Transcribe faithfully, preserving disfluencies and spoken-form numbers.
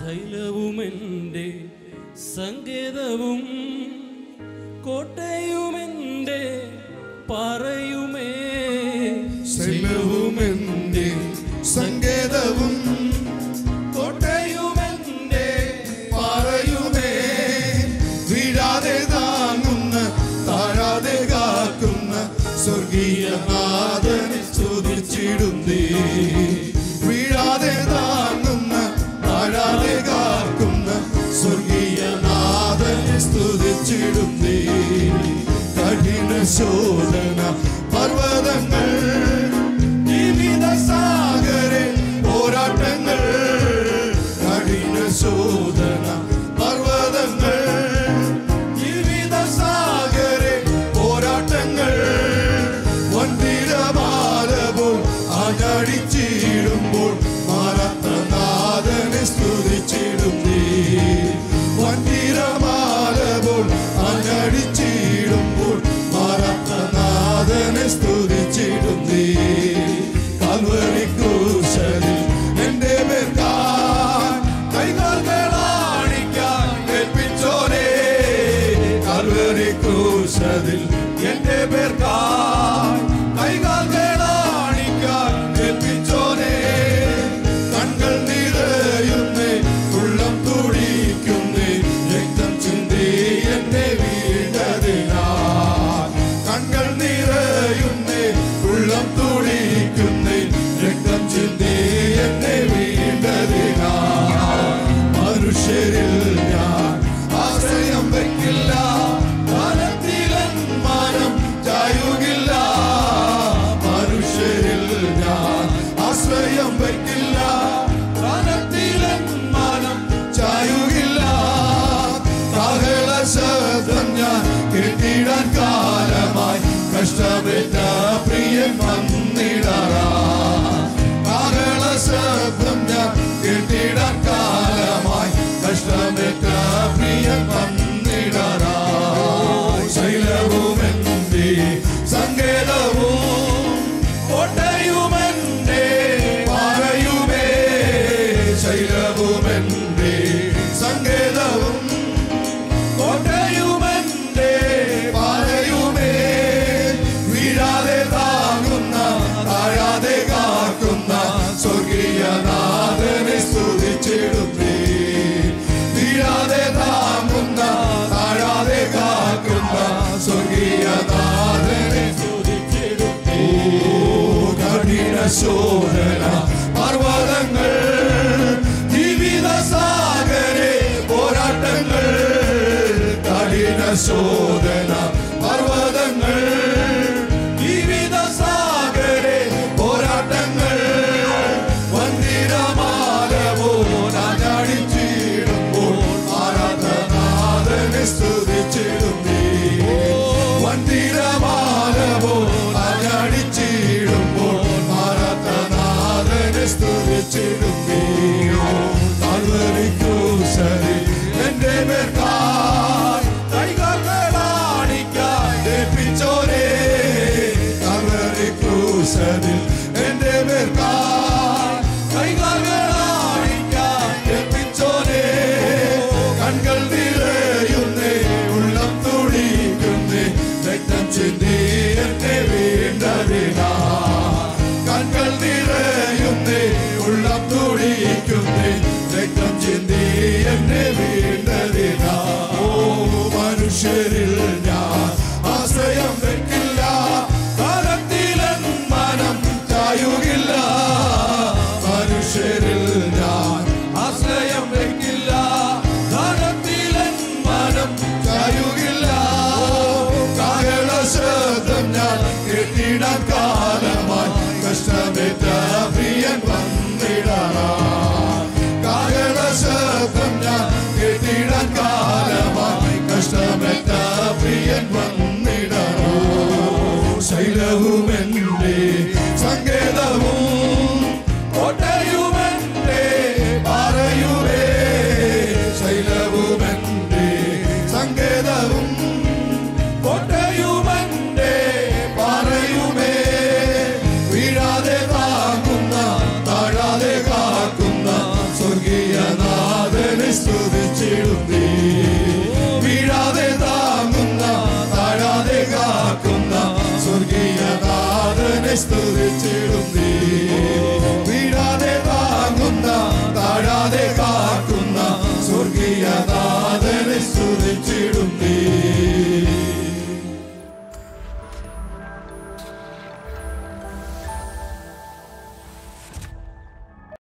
ശൈലവുമെൻ്റെ സങ്കേതവും കോട്ടയുമെൻ്റെ പാറയുമേ. ശൈലവുമെൻ്റെ സങ്കേതവും കോട്ടയുമെൻ്റെ പാറയുമേ. വീഴാതെ താങ്ങുന്ന താഴാതെ കാക്കുന്ന സ്വർഗീയ നാഥനെ സ്തുതിച്ചിടുന്നേ. വീഴാതെ താങ്ങുന്ന താഴാതെ കാക്കുന്ന സ്വർഗീയ നാഥനെ സ്തുതിച്ചിടുന്നേ. കഠിന ശോധന പർവ്വതങ്ങൾ ജീവിത സാഗരെ പോരാട്ടങ്ങൾ. കഠിന ശോധന പർവ്വതങ്ങൾ ജീവിത സാഗരെ പോരാട്ടങ്ങൾ. വൻതിരമാല പോൽ ആഞ്ഞടിച്ചിടുമ്പോൾ മാറാത്ത നാഥനെ സ്തുതിച്ചിടുന്നേ. വൻതിരമാല പോൽ ആഞ്ഞടിച്ചിടുമ്പോൾ മാറാത്ത നാഥനെ സ്തുതിച്ചിടുന്നേ. കാൽവരി ക്രൂശിൽ എന്റെ പേർക്കായി കൈകാലുകളാണിക്കാൻ ഏൽപ്പിച്ചോനേ. കാൽവരി ക്രൂശിൽ എന്റെ പേർക്കായി കൈകാലുകളാണിക്കാൻ ഏൽപ്പിച്ചോനേ. കൺകൾ നിറയുന്നേ ഉള്ളം തുടിക്കുന്നേ രക്തം ചിന്തി എന്നെ വീണ്ടതിനാ. കൺകൾ നിറയുന്നേ ഉള്ളം തുടിക്കുന്നേ രക്തം ചിന്തി എന്നെ വീണ്ടതിനാ. മനുഷ്യരിൽ ഞാൻ ആശ്രയം വയ്ക്കില്ല, കാലത്തിലൻ മാനം ചായുകില്ല. മനുഷ്യരിൽ ഞാൻ ആശ്രയം വയ്ക്കില്ല, കാലത്തിലൻ മാനം ചായുകില്ല. കാഹള ശബ്ദം ഞാൻ കേട്ടിടാൻ കാലമായി കഷ്ടപ്പെട്ട പ്രിയൻ വന്നിടാറാ. കാഹള ശബ്ദം ഞാൻ കേട്ടിടാൻ കാലമായി കഷ്ടപ്പെട്ട പ്രിയൻ വന്നിടാറാ. ശൈലവുമെന്റെ സങ്കേതവും കോട്ടയുമെന്റെ പാറയുമേ. ശൈലവുമെന്റെ സങ്കേതവും കോട്ടയുമെന്റെ പാറയുമേ. വീഴാതെ താങ്ങുന്ന താഴാതെ കാക്കുന്ന സ്വർഗീയ നാഥനെ സ്തുതിച്ചിടുന്നേ. വീഴാതെ താങ്ങുന്ന താഴാതെ കാക്കുന്ന സ്വർഗീയ നാഥനെ സ്തുതിച്ചിടുന്നേ. കഠിന ശോധന പർവ്വതങ്ങൾ ജീവിത സാഗരെ പോരാട്ടങ്ങൾ. കഠിന ശോധന പർവ്വതങ്ങൾ ജീവിത സാഗരെ പോരാട്ടങ്ങൾ. വന്ദിരമാല പോലാഞ്ഞടിച്ചിടുമ്പോൾ മാറാത്ത നാഥനെ സ്തുതിച്ചിടുന്നേ. വന്ദിരമാല പോലാഞ്ഞടിച്ചിടുമ്പോൾ മാറാത്ത നാഥനെ സ്തുതിച്ചിടുന്നേ. കാൽവരി ക്രൂശിൽ എന്റെ പേർക്കായി കൈകാലുകളാണിക്കാൻ ഏൽപ്പിച്ചോനേ. കാൽവരി ക്രൂശിൽ എന്റെ പേർക്കായി കൈകാലുകളാണിക്കാൻ ഏൽപ്പിച്ചോനേ. കൺകൾ നിറയുന്നേ ഉള്ളം തുടിക്കുന്നേ രക്തം ചിന്തി എന്നെ വീണ്ടതിനാ. കൺകൾ നിറയുന്നേ ഉള്ളം തുടിക്കുന്നേ രക്തം ചിന്തി എന്നെ വീണ്ടതിനാ. ഓ മനുഷ്യരിൽ ഞാൻ ആശ്രയം വയ്ക്കില്ല, കാലത്തിലൻ മനം ചായുകില്ല. മനുഷ്യരിൽ ഞാൻ ആശ്രയം വയ്ക്കില്ല, കാലത്തിലൻ മനം ചായുകില്ല. കാഹള ശബ്ദം ഞാൻ കേട്ടിടാൻ കാലമായി കഷ്ടപ്പെട്ട പ്രിയൻ വന്നിടാറാ. കാഹള ശബ്ദം ഞാൻ കേട്ടിടാൻ കാലമായി കഷ്ടപ്പെട്ട പ്രിയൻ വന്നിടാറോ. ശൈലവുമെന്റെ സങ്കേതവും കോട്ടയുമെന്റെ പാറയുമേ. ശൈലവുമെന്റെ സങ്കേതവും കോട്ടയുമെന്റെ പാറയുമേ. നാഥനെ സ്തുതിച്ചിടും നീ. വീഴാതെ താങ്ങുന്ന താഴാതെ കാക്കുന്ന സ്വർഗീയ നാഥനെ സ്തുതിച്ചിടും.